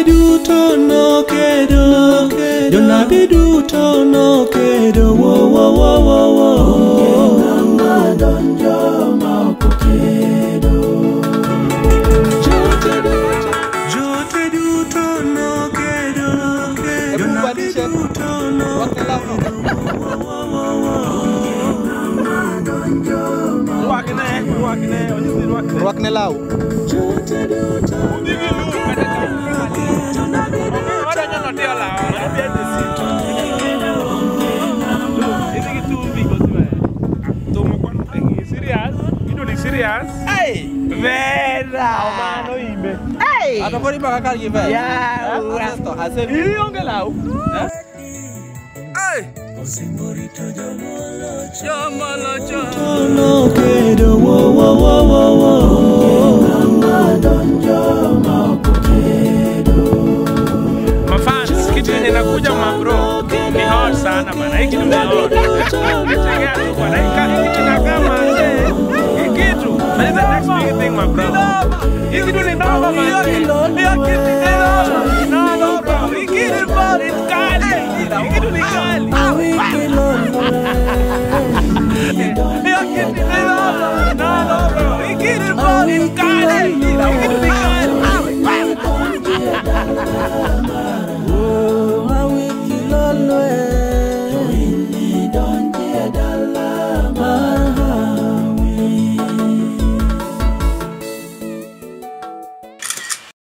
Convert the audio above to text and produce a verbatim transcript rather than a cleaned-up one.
Jote duto no kedo, jonabi duto no kedo, wo wo wo wo wo. Ngama donjo ma ok kedo. Jote duto, jote duto no kedo, jonabi duto no kedo, wo wo wo wo. Ngama donjo ma ok kedo. Ruak ne lau. Jote duto. Serious? Hey! Vera! Mano imbe. Hey! Atau kau ni bakal kali gimana? Ya, Atau hasil ini yang kelau. Hey! Jamala jamala kedo wo wo wo wo wo. Mafans, kitu yenye nakuja mabro ni hard sana bana. Hiki kitu ni hard. Chekea tu bana. Hiki kinakaa manze. Hiki kitu. That is the next big thing my bro. Hiki kitu ni noma manze. Hiki kitu ni noma bro. Hiki kitu ni kali. Hiki kitu ni kali. Hiki kitu ni noma bro. Hiki kitu ni kali. Hiki kitu ni kali.